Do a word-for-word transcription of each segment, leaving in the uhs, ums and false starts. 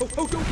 Oh, oh, don't...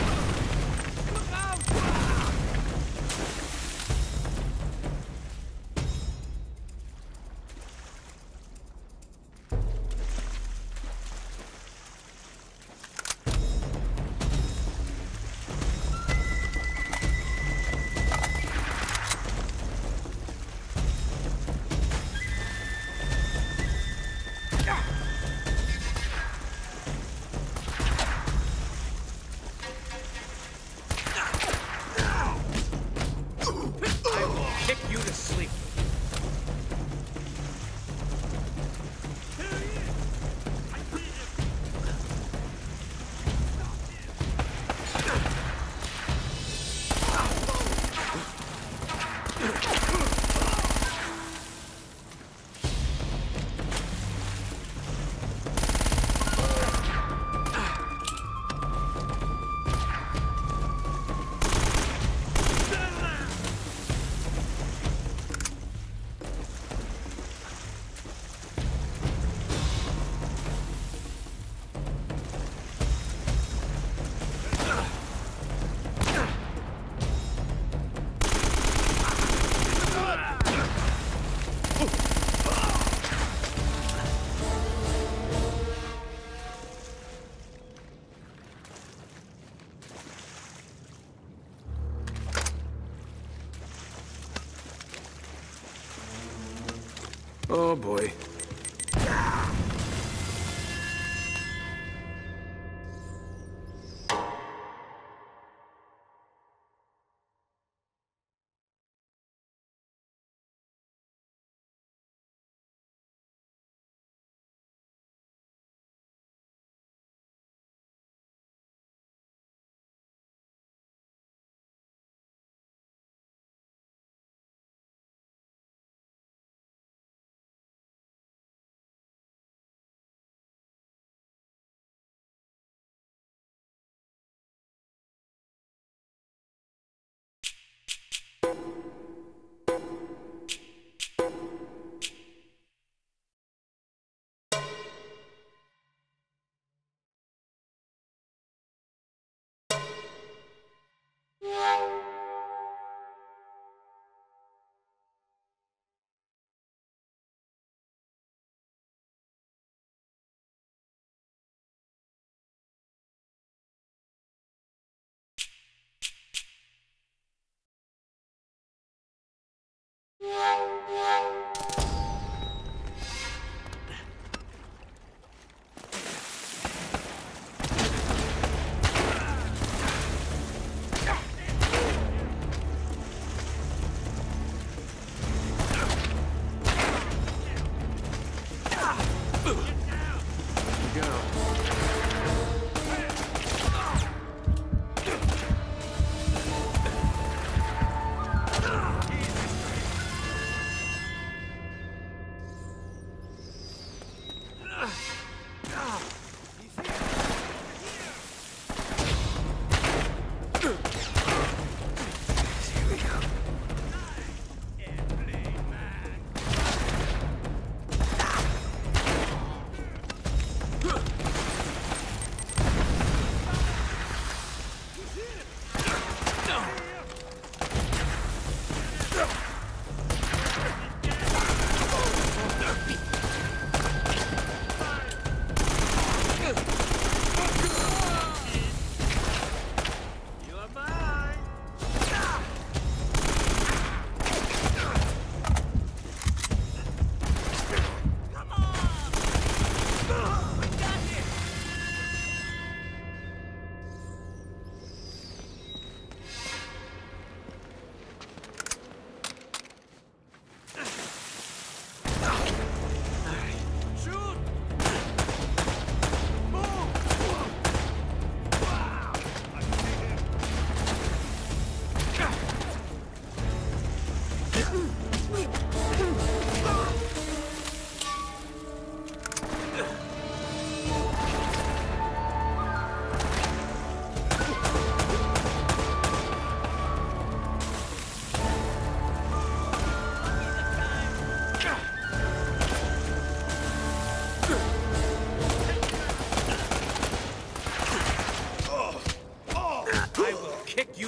Oh, boy.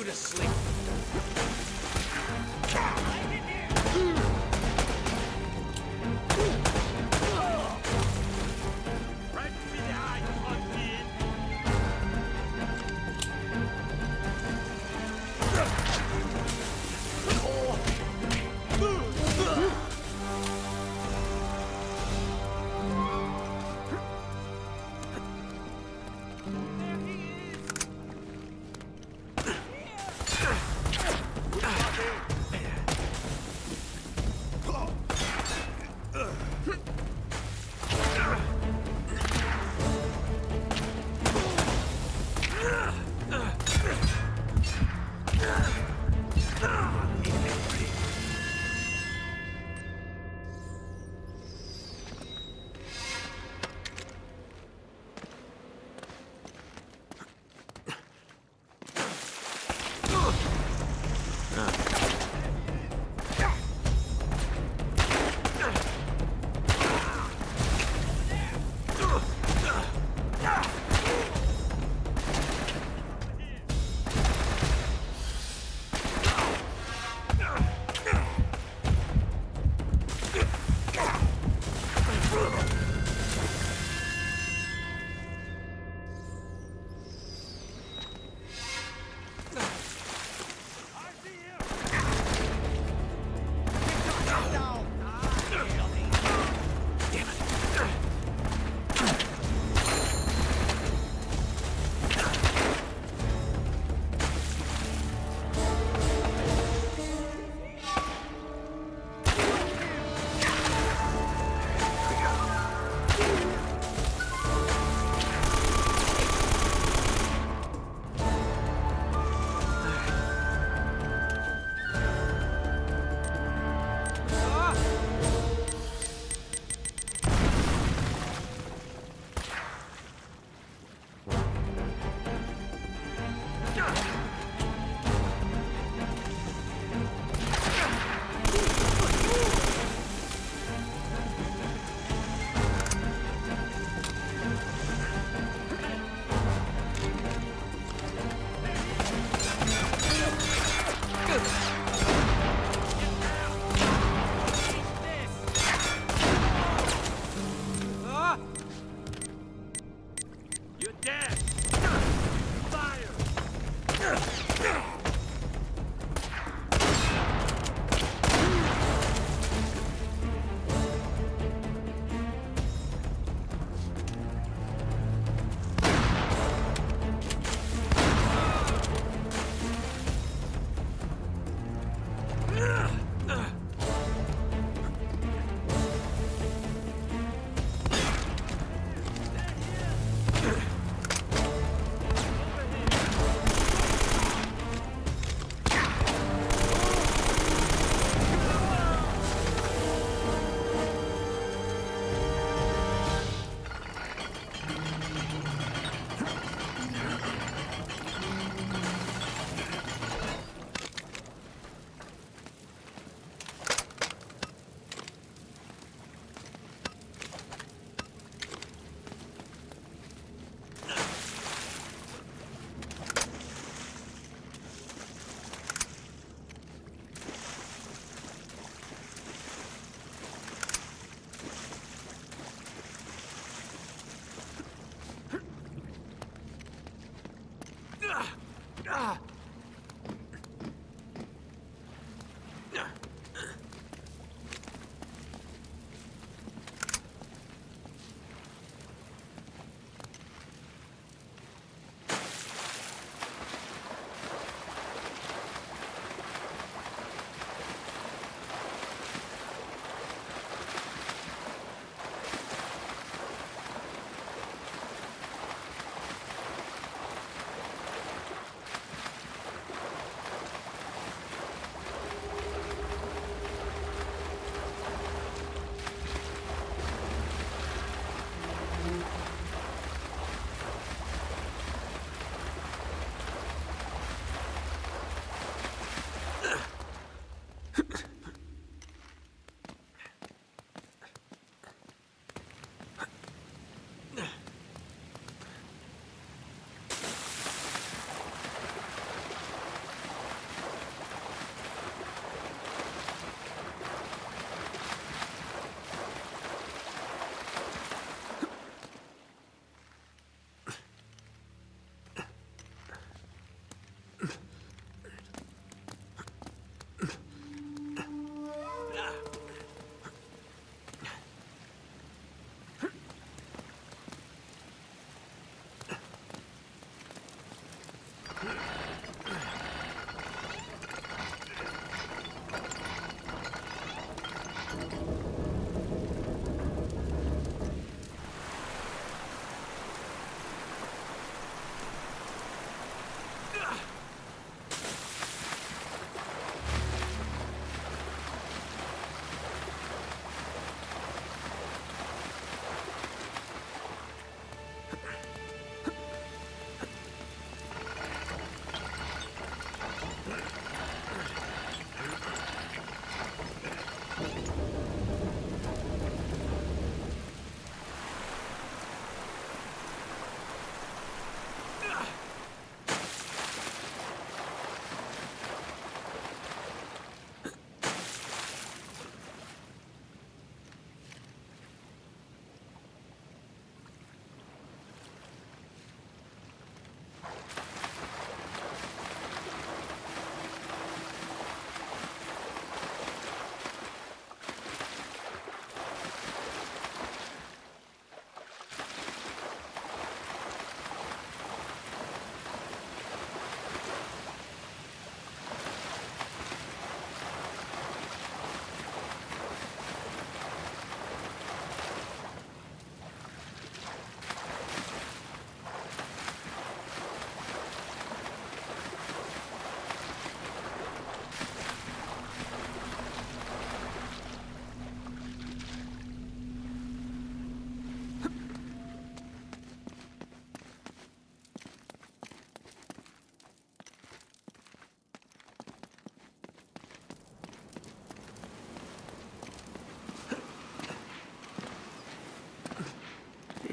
you to sleep.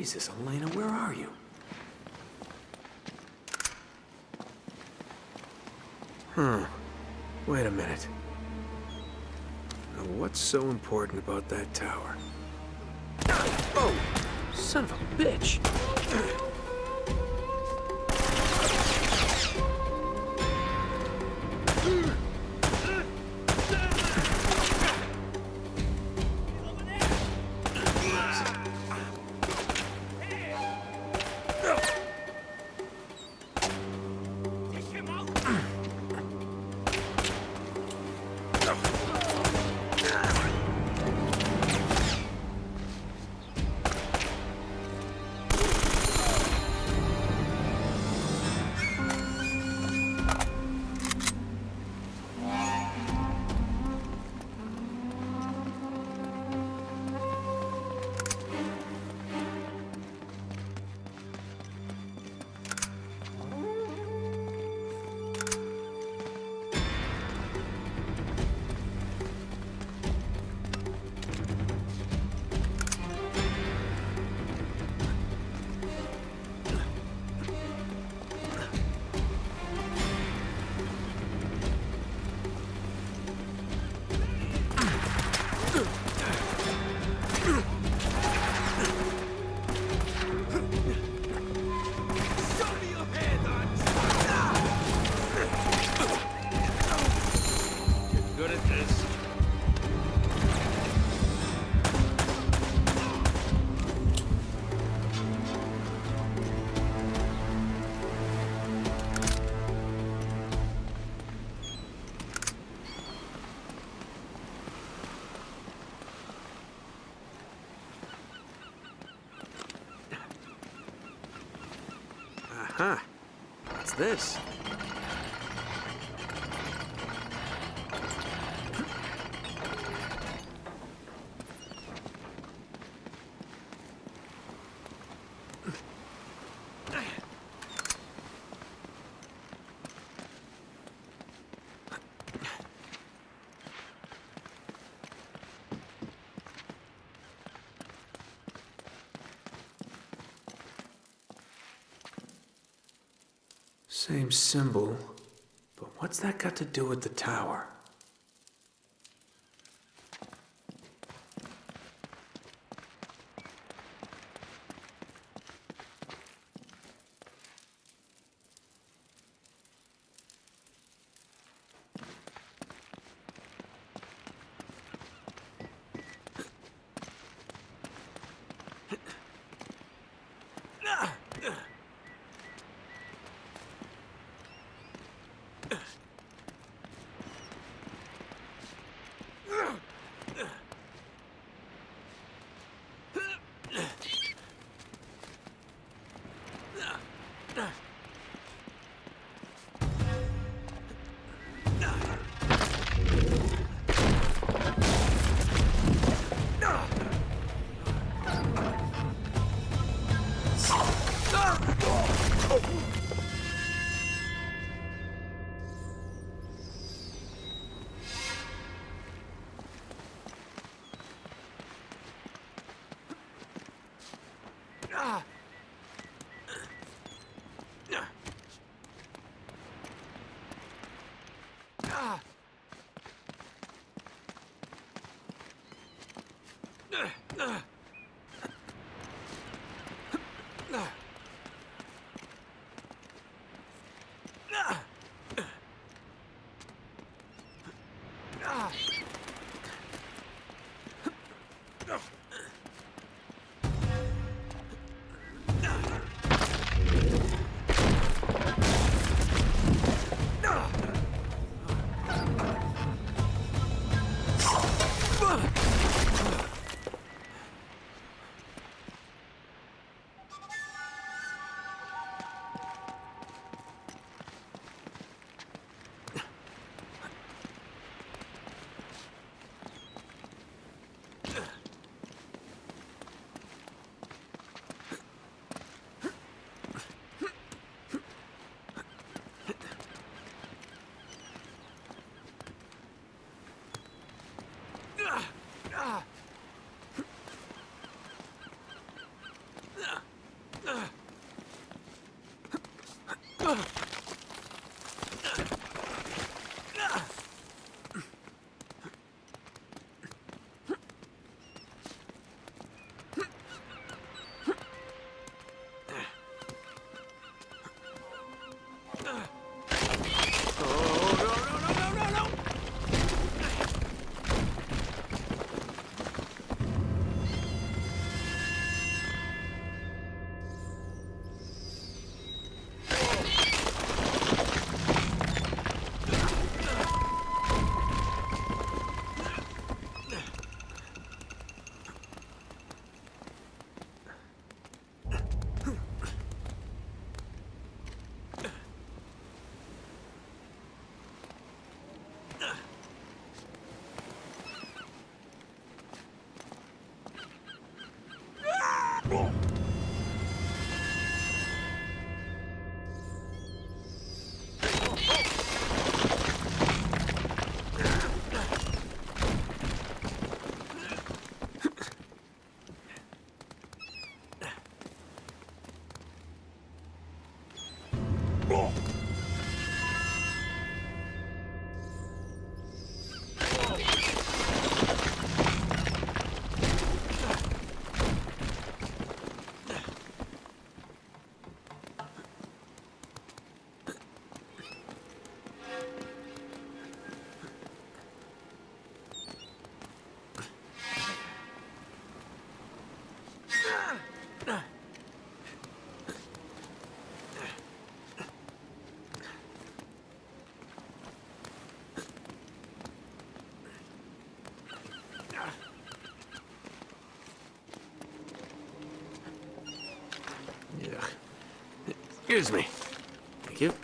Jesus, Elena, where are you? Huh. Wait a minute. Now, what's so important about that tower? Oh! Son of a bitch! Huh. What's this? Same symbol, but what's that got to do with the tower? Excuse me. Thank you.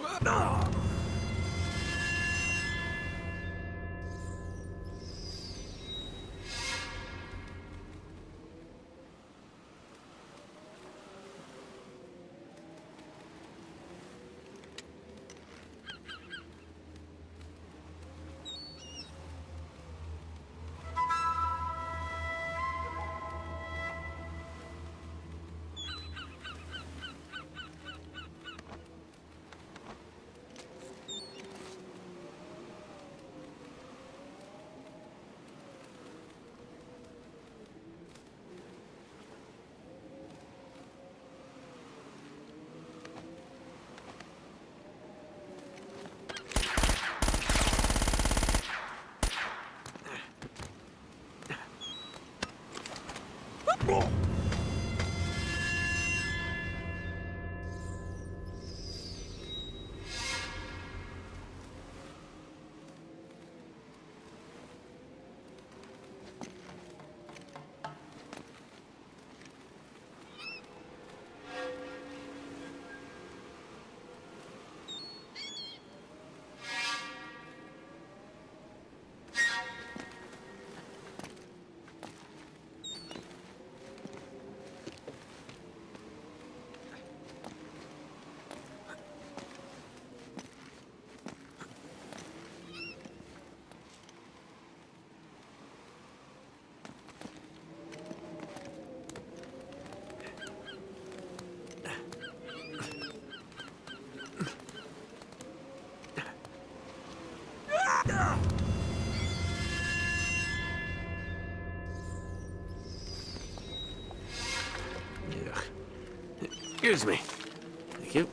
Excuse me. Thank you.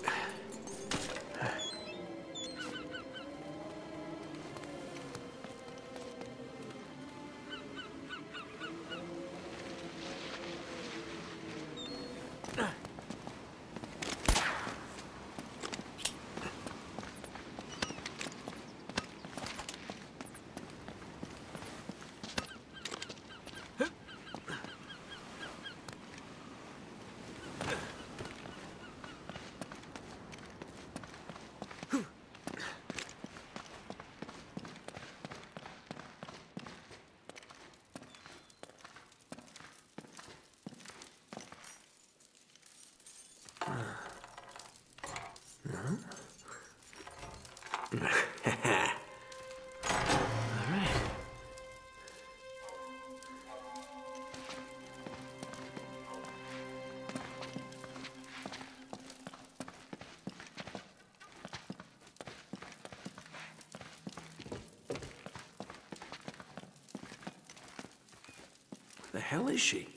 The hell is she?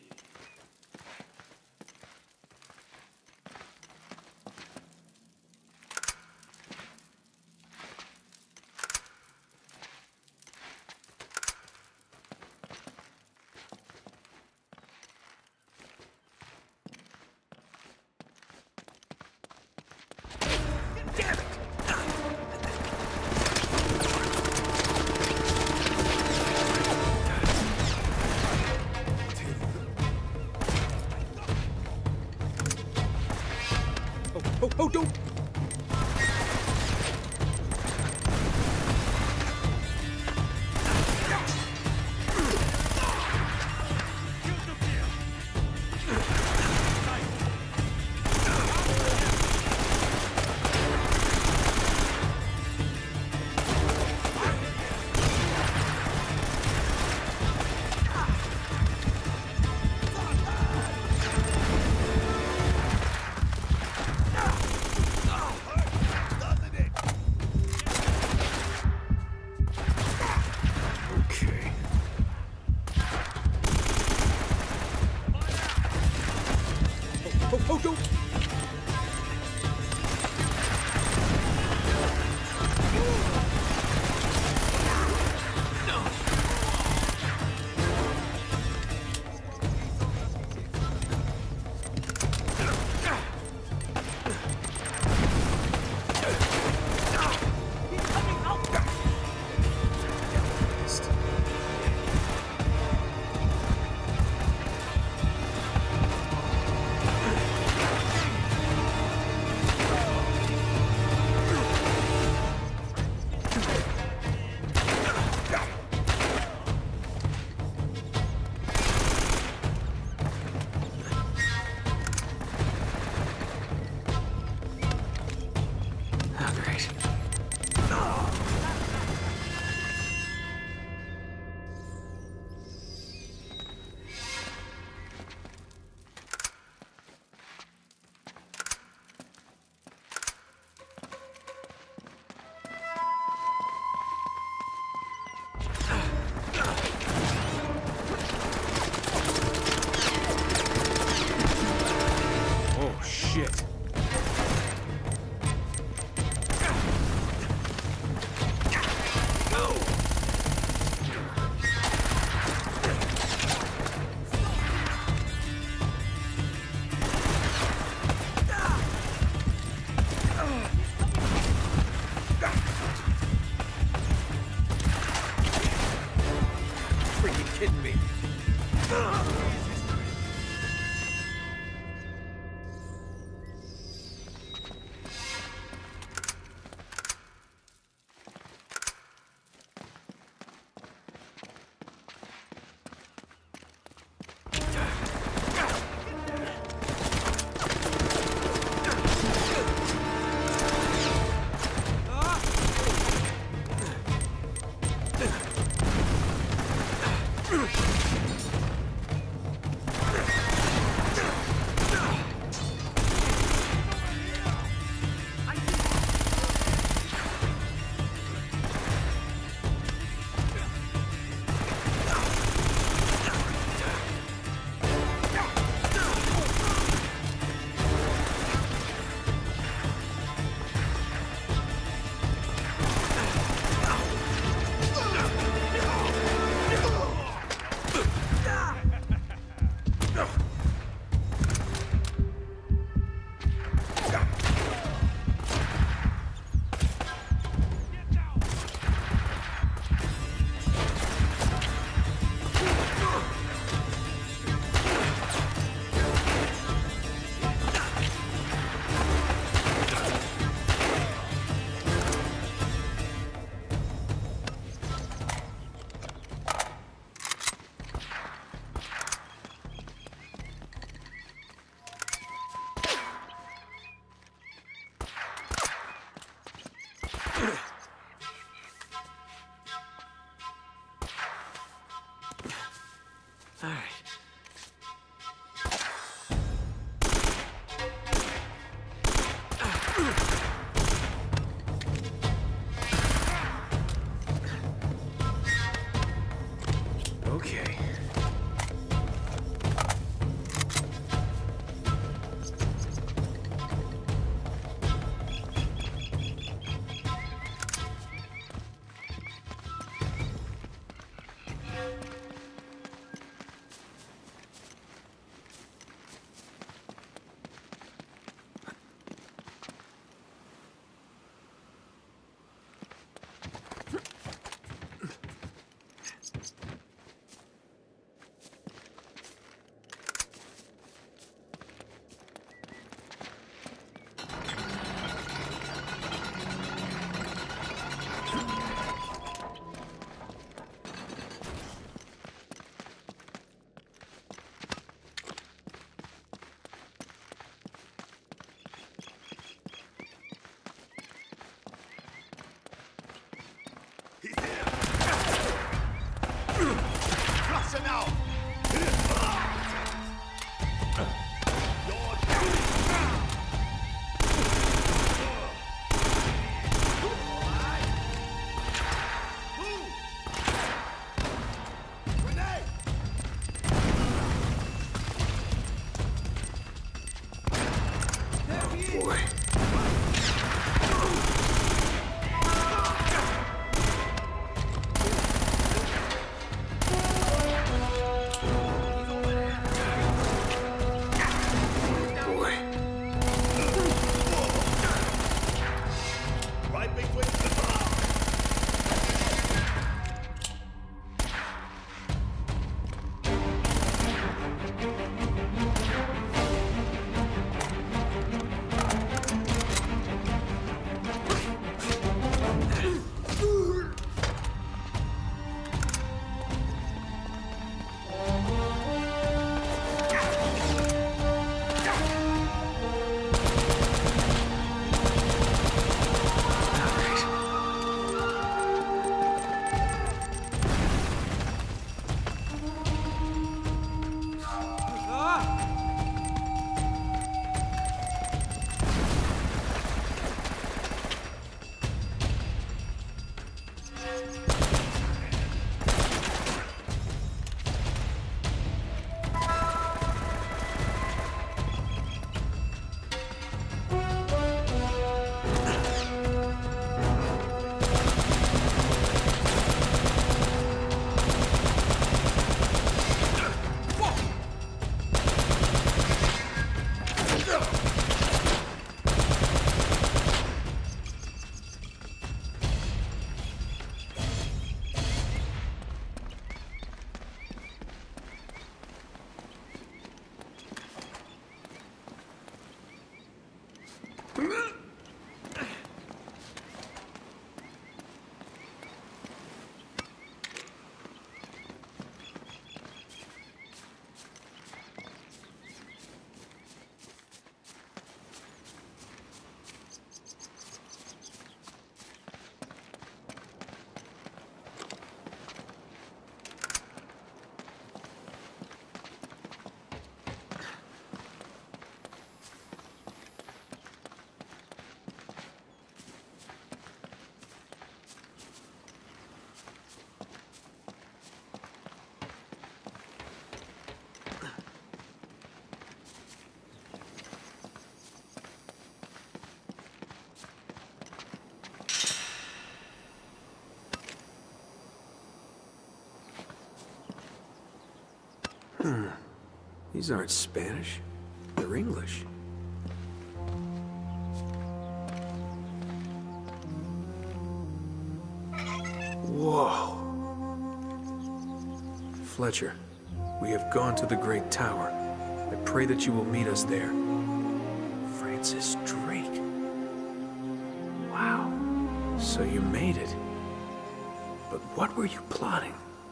Damn it! These aren't Spanish. They're English. Whoa. Fletcher, we have gone to the Great Tower. I pray that you will meet us there. Francis Drake. Wow. So you made it. But what were you plotting?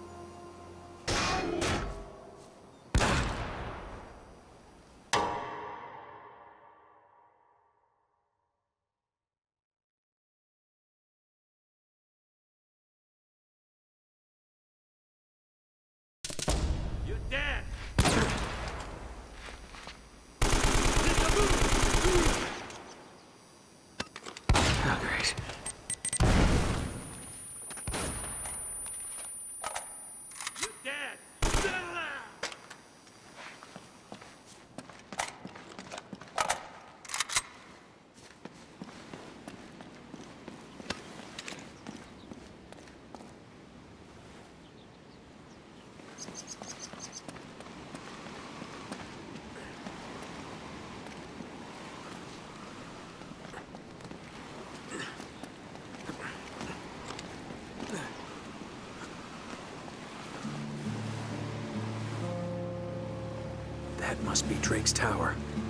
You're dead! Oh, great. You're dead! That must be Drake's tower.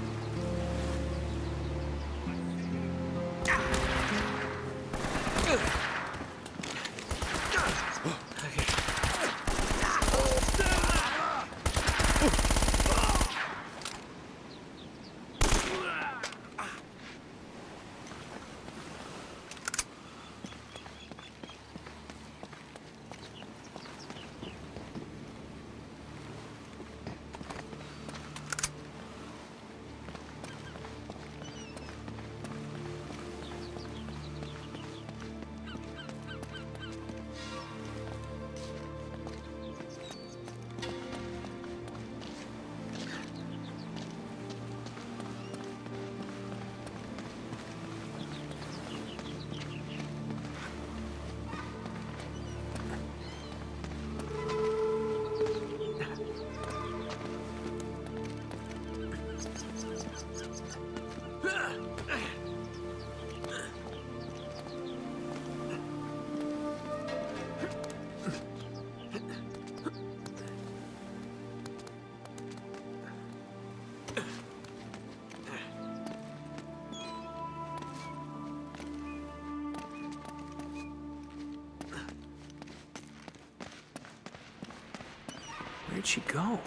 Where'd she go?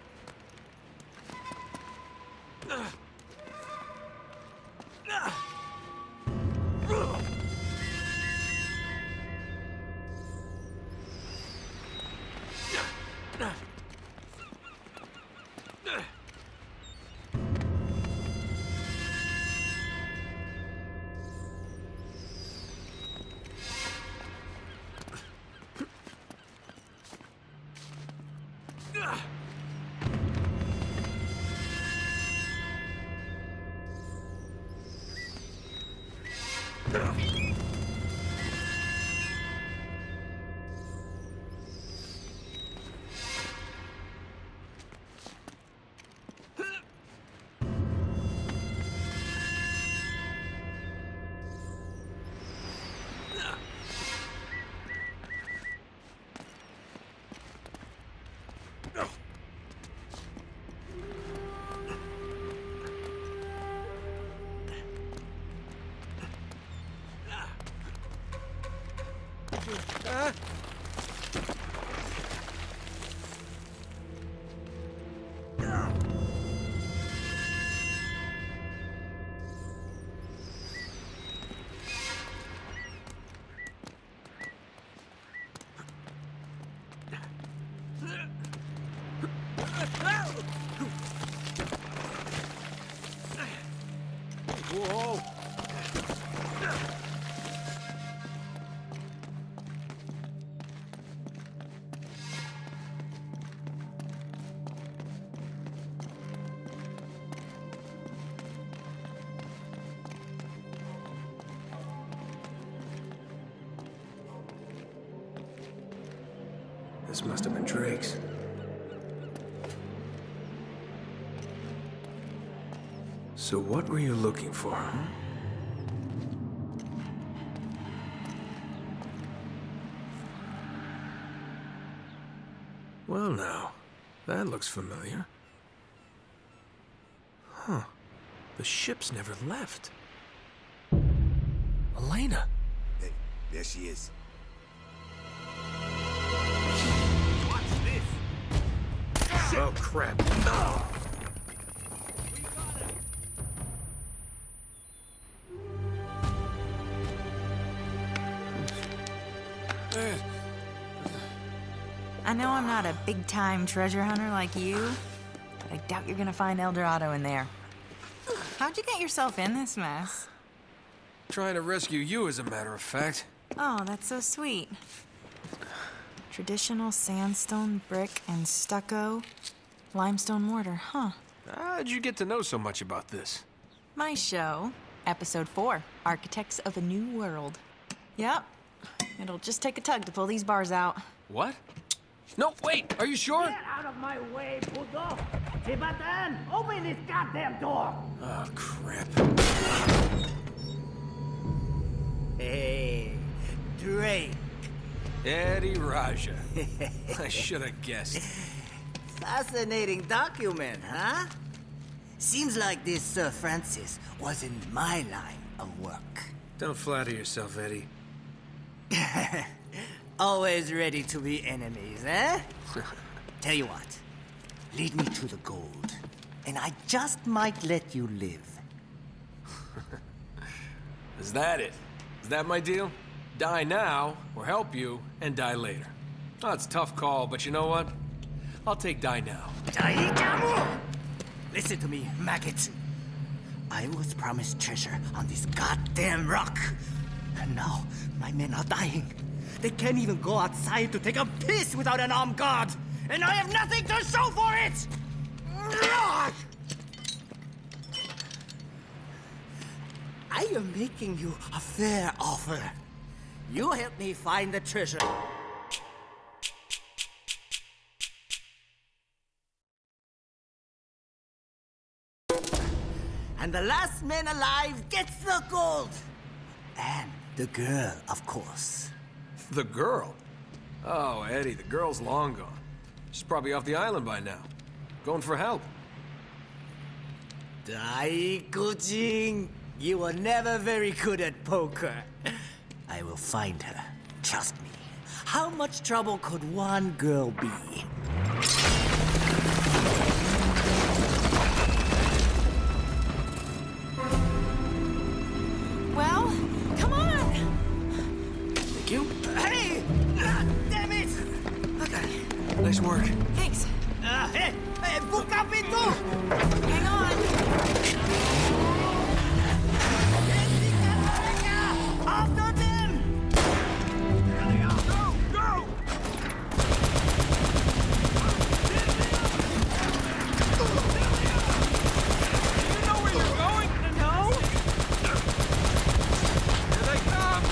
Whoa! This must have been Drake's. So what were you looking for, huh? Well now, that looks familiar. Huh. The ship's never left. Elena! Hey, there she is. Watch this! Oh, crap. No! We got him! I know I'm not a big-time treasure hunter like you, but I doubt you're gonna find El Dorado in there. How'd you get yourself in this mess? Trying to rescue you, as a matter of fact. Oh, that's so sweet. Traditional sandstone, brick, and stucco. Limestone mortar, huh? How'd you get to know so much about this? My show, episode four, Architects of a New World. Yep, it'll just take a tug to pull these bars out. What? No, wait, are you sure? Get out of my way, puto! Chibatan, open this goddamn door! Oh, crap. Hey, Drake. Eddie Raja. I should have guessed. Fascinating document, huh? Seems like this Sir Francis was in my line of work. Don't flatter yourself, Eddie. Always ready to be enemies, eh? Tell you what, lead me to the gold, and I just might let you live. Is that it? Is that my deal? Die now, or help you, and die later. Oh, it's a tough call, but you know what? I'll take die now. Daikamu! Listen to me, maggot. I was promised treasure on this goddamn rock. And now, my men are dying. They can't even go outside to take a piss without an armed guard. And I have nothing to show for it! I am making you a fair offer. You help me find the treasure. And the last man alive gets the gold. And the girl, of course. The girl? Oh, Eddie, the girl's long gone. She's probably off the island by now. Going for help. Daikujin, you were never very good at poker. I will find her. Trust me. How much trouble could one girl be? Well, come on! Thank you. Hey! Ah, damn it! Okay, Nice work. thanks. Uh, hey! Hey, buka pintu! Hang on. After them! Go! Go! You know where you're going? No? Here they come!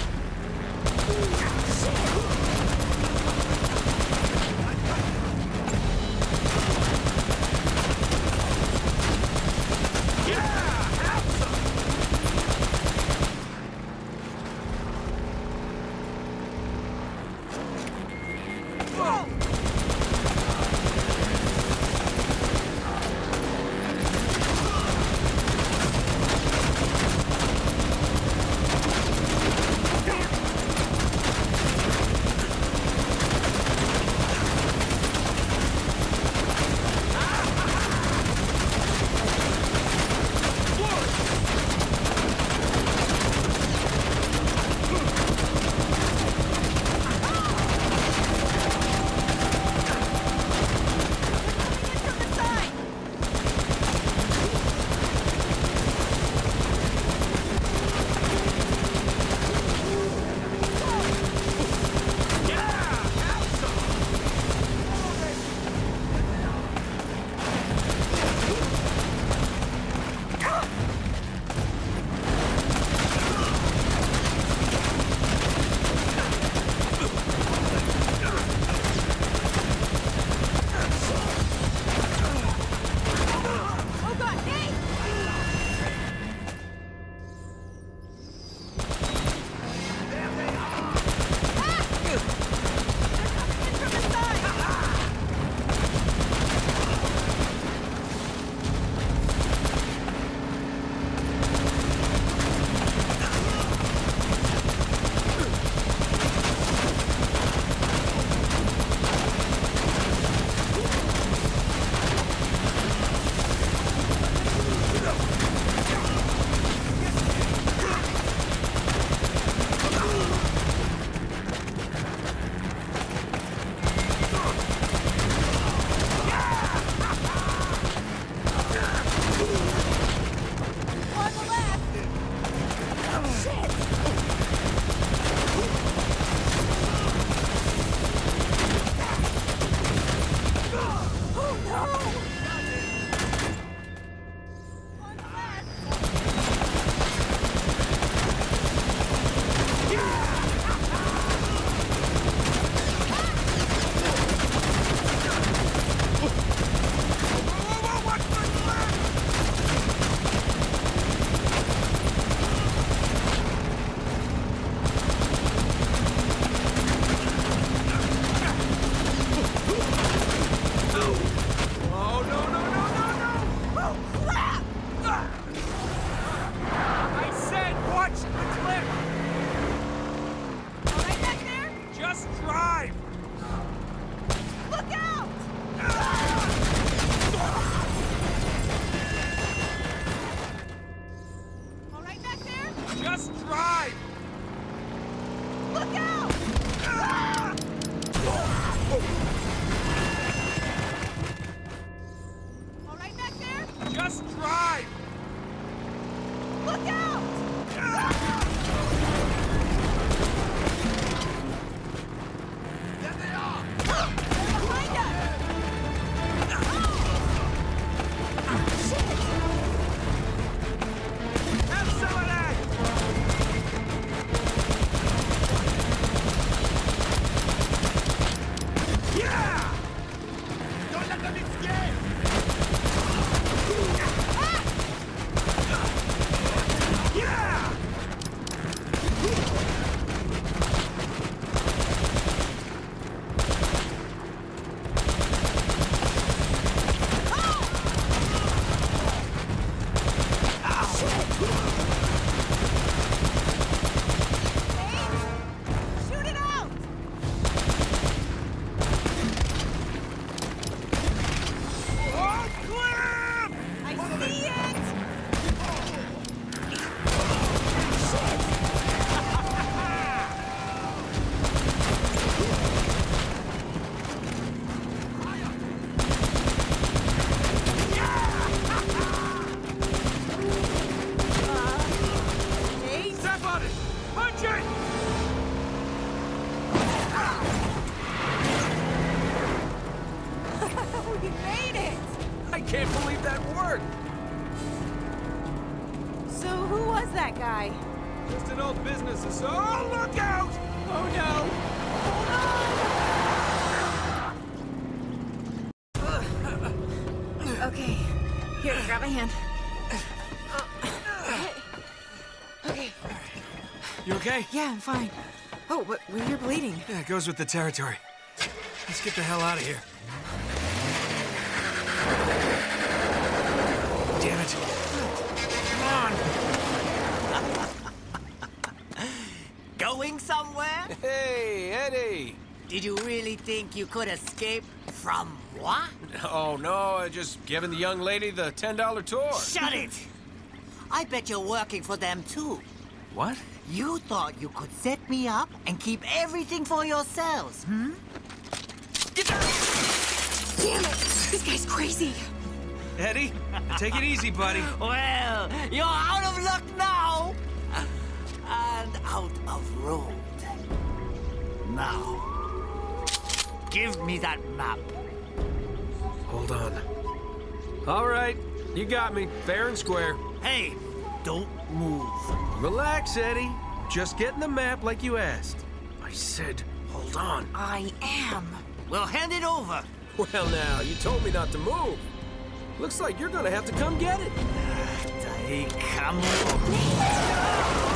believe that worked! So who was that guy? Just an old business associate. Oh, look out! Oh no! Okay. Here, grab my hand. Okay. You okay? Yeah, I'm fine. Oh, but you're bleeding. Yeah, it goes with the territory. Let's get the hell out of here. Damn it. Come on! Going somewhere? Hey, Eddie! Did you really think you could escape from what? Oh, no, I just giving the young lady the ten dollar tour. Shut it! I bet you're working for them too. What? You thought you could set me up and keep everything for yourselves, hmm? Damn it! This guy's crazy. Eddie, take it easy, buddy. Well, you're out of luck now! And out of road. Now, give me that map. Hold on. All right, you got me, fair and square. Hey, don't move. Relax, Eddie. Just getting the map like you asked. I said, hold on. I am. Well, hand it over. Well, now, you told me not to move. Looks like you're gonna have to come get it. Take come on.